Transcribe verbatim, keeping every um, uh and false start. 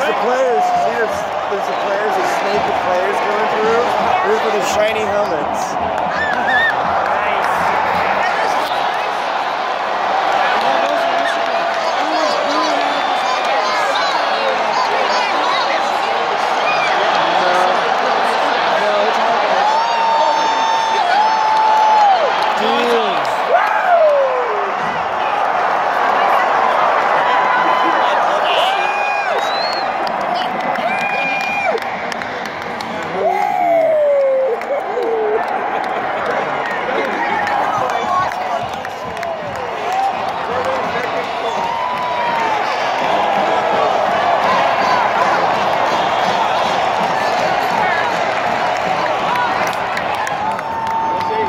there's the players. See, there's, there's the players, the snake of players going through. They're for the shiny helmets.